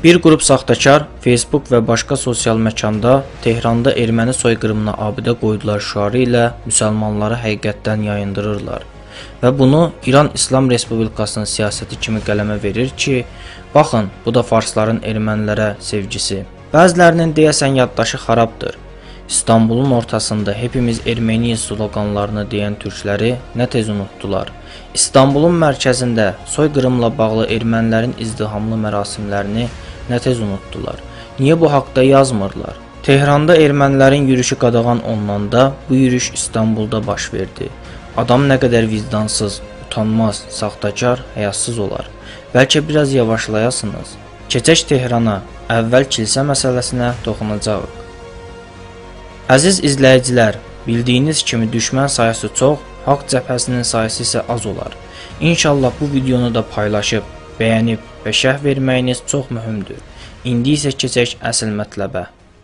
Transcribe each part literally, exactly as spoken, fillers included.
Bir qrup saxtakar Facebook və başqa sosial məkanda Tehranda erməni soyqırımına abidə qoydular şüarı ilə müsəlmanları həqiqətdən yayındırırlar və bunu İran İslam Respublikasının siyasəti kimi qələmə verir ki, baxın, bu da farsların ermənilərə sevgisi. Bəzilərinin deyəsən yaddaşı xarabdır. İstanbulun ortasında hepimiz Ermeniyiz sloganlarını deyən türkləri nə tez unutdular. İstanbulun mərkəzində soyqırımla bağlı ermənilərin izdihamlı mərasimlərini nə tez unutdular. Niyə bu haqda yazmırlar? Tehranda ermənilərin yürüşü qadağan olunanda bu yürüş İstanbulda baş verdi. Adam nə qədər vicdansız, utanmaz, saxtakar, həyasız olar. Bəlkə biraz yavaşlayasınız. Keçək Tehrana, əvvəl kilsə məsələsinə toxunacağıq. Əziz izləyicilər, bildiyiniz kimi düşmən sayısı çox, haqq cəbhəsinin sayısı isə az olar. İnşallah bu videonu da paylaşıb, bəyənib və şərh verməyiniz çox mühümdür. İndi isə keçək əsl mətləbə.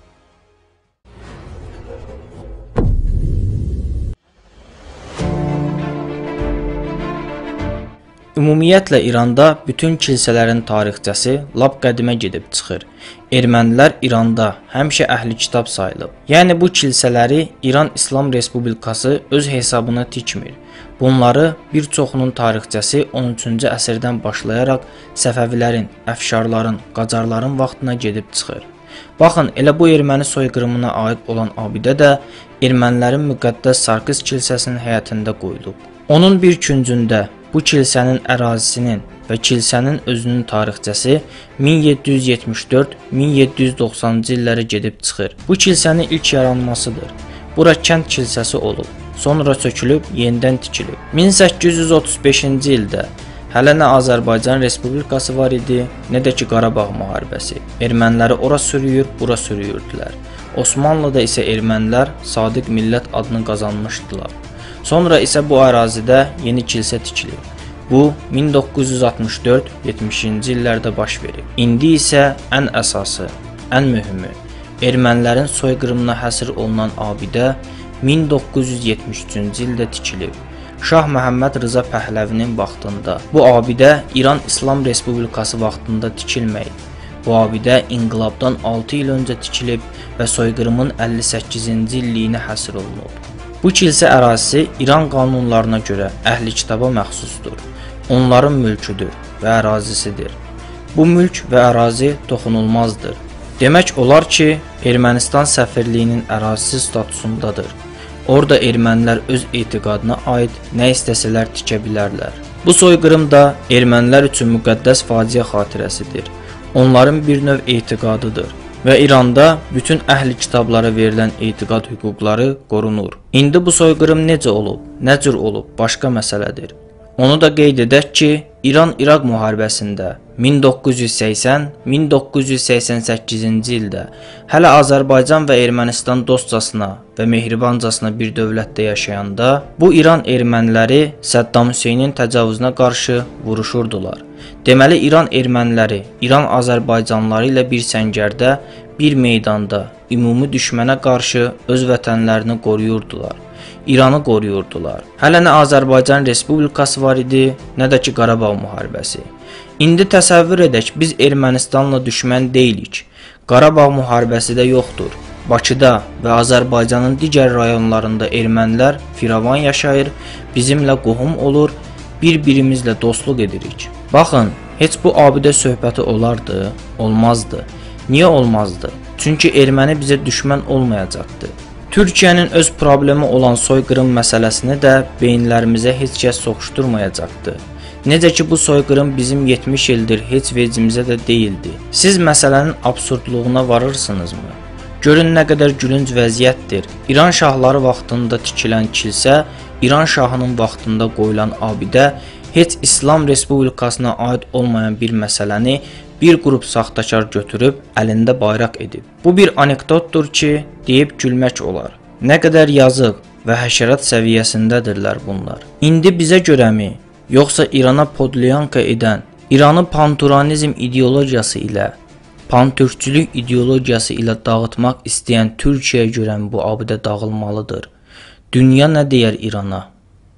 Ümumiyyətlə İranda bütün kilsələrin tarixçəsi lap qədimə gedib çıxır. Ermənilər İranda həmişə əhli kitab sayılıb. Yəni bu kilsələri İran İslam Respublikası öz hesabına tikmir. Bunları bir çoxunun tarixçəsi on üçüncü əsrdən başlayaraq Səfəvilərin, Əfşarların, Qacarların vaxtına gedib çıxır. Baxın, elə bu erməni soyqırımına aid olan abidə də ermənilərin müqəddəs Sarkis kilsəsinin həyətində qoyulub. Onun bir küncündə bu kilsənin ərazisinin və kilsənin özünün tarixçəsi min yeddi yüz yetmiş dörd min yeddi yüz doxsanıncı illərə gedib çıxır. Bu kilsənin ilk yaranmasıdır. Bura kənd kilsəsi olub, sonra sökülüb, yenidən tikilib. min səkkiz yüz otuz beşinci ildə hələ nə Azərbaycan Respublikası var idi, nə də ki Qarabağ müharibəsi. Erməniləri ora sürüyür, bura sürüyürdülər. Osmanlıda isə ermənilər Sadiq millət adını qazanmışdılar. Sonra isə bu ərazidə yeni kilsə tikilib. Bu min doqquz yüz altmış dörd yetmişinci illərdə baş verib. İndi isə ən əsası, ən mühümü, ermənilərin soyqırımına həsr olunan abidə min doqquz yüz yetmiş üçüncü ildə tikilib. Şah Məhəmməd Rıza Pəhləvinin vaxtında. Bu abidə İran İslam Respublikası vaxtında tikilməyib. Bu abidə inqilabdan altı il öncə tikilib və soyqırımın əlli səkkizinci illiyinə həsr olunub. Bu kilsə ərazisi İran qanunlarına görə əhli kitaba məxsusdur. Onların mülküdür və ərazisidir. Bu mülk və ərazi toxunulmazdır. Demək olar ki, Ermənistan səfirliyinin ərazisi statusundadır. Orada ermənilər öz etiqadına aid nə istəsələr tikə bilərlər. Bu soyqırım da ermənilər üçün müqəddəs faciə xatirəsidir. Onların bir növ etiqadıdır. Və İranda bütün əhli kitablara verilən etiqad hüquqları qorunur. İndi bu soyqırım necə olub, nə cür olub, başqa məsələdir. Onu da qeyd edək ki, İran-İraq müharibəsində min doqquz yüz səksən min doqquz yüz səksən səkkizinci ildə hələ Azərbaycan və Ermənistan dostcasına və mehribancasına bir dövlətdə yaşayanda bu İran erməniləri Səddam Hüseynin təcavüzünə qarşı vuruşurdular. Deməli, İran erməniləri İran Azərbaycanlıları ilə bir səngərdə, bir meydanda ümumi düşmənə qarşı öz vətənlərini qoruyurdular. İranı qoruyurdular. Hələ nə Azərbaycan Respublikası var idi, nə də ki Qarabağ müharibəsi. İndi təsəvvür edək, biz Ermənistanla düşmən deyilik. Qarabağ müharibəsi də yoxdur. Bakıda və Azərbaycanın digər rayonlarında ermənilər firavan yaşayır, bizimlə qohum olur, bir-birimizlə dostluq edirik. Baxın, heç bu abidə söhbəti olardı, olmazdı. Niyə olmazdı? Çünki erməni bizə düşmən olmayacaqdı. Türkiyənin öz problemi olan soyqırım məsələsini də beyinlərimizə heç kəs soxuşdurmayacaqdı. Necə ki bu soyqırım bizim yetmiş ildir heç vecimizə də deyildi. Siz məsələnin absurdluğuna varırsınızmı? Görün nə qədər gülünc vəziyyətdir. İran şahları vaxtında tikilən kilsə, İran şahının vaxtında qoyulan abidə heç İslam Respublikasına aid olmayan bir məsələni bir qrup saxtakar götürüb əlində bayraq edib. Bu bir anekdotdur ki, deyib gülmək olar. Nə qədər yazıq və həşərat səviyyəsindədirlər bunlar. İndi bizə görəmi, yoxsa İrana podlyanka edən, İranı panturanizm ideologiyası ilə, pantürkçülük ideologiyası ilə dağıtmaq istəyən Türkiyəyə görən bu abidə dağılmalıdır. Dünya nə deyər İrana?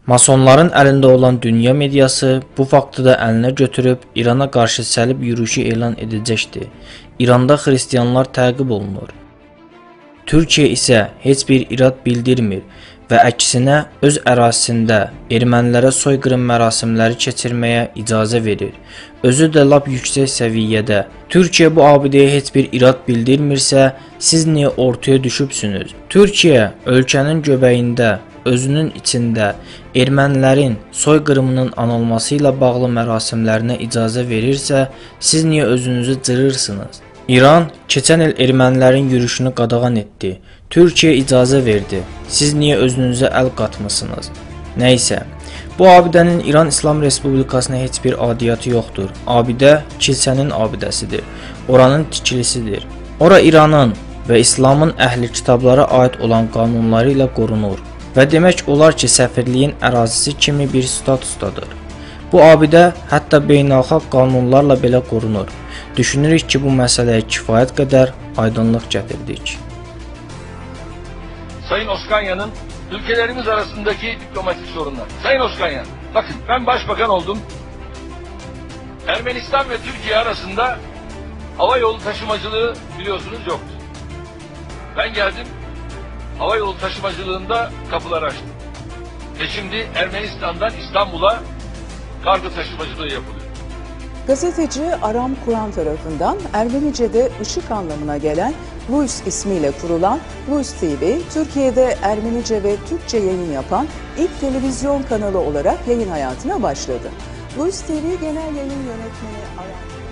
Masonların əlində olan dünya mediası bu faktı da əlinə götürüb İrana qarşı səlib yürüyüşü elan edəcəkdir. İranda xristianlar təqib olunur. Türkiyə isə heç bir irad bildirmir və əksinə öz ərazisində ermənilərə soyqırım mərasimləri keçirməyə icazə verir. Özü də lap yüksək səviyyədə. Türkiyə bu abidəyə heç bir irad bildirmirsə, siz niyə ortaya düşübsünüz? Türkiyə ölkənin göbəyində, özünün içində ermənilərin soyqırımının anılması ilə bağlı mərasimlərinə icazə verirsə, siz niyə özünüzü cırırsınız? İran keçən il ermənilərin yürüşünü qadağan etdi. Türkiyə icazə verdi. Siz niyə özünüzə əl qatmısınız? Nəysə, bu abidənin İran İslam Respublikasına heç bir adiyyatı yoxdur. Abidə kilsənin abidəsidir. Oranın tikilisidir. Ora İranın və İslamın əhli kitablara aid olan qanunları ilə qorunur. Və demək olar ki, səfirliyin ərazisi kimi bir statusdadır. Bu abidə hətta beynəlxalq qanunlarla belə qorunur. Düşünürük ki, bu məsələyə kifayət qədər aydınlıq gətirdik. Sayın Oskanya'nın ülkelerimiz arasındaki diplomatik sorunlar. Sayın Oskanya, bakın ben başbakan oldum. Ermenistan ve Türkiye arasında hava yolu taşımacılığı biliyorsunuz yoktu. Ben geldim. Hava yolu taşımacılığında kapılar açtım. Ve şimdi Ermenistan'dan İstanbul'a kargo taşımacılığı yapılıyor. Gazeteci Aram Kur'an tarafından Ermenice'de ışık anlamına gelen Luis ismiyle kurulan Luis T V, Türkiye'de Ermenice ve Türkçe yayın yapan ilk televizyon kanalı olarak yayın hayatına başladı. Luis T V Genel Yayın Yönetmeni Aram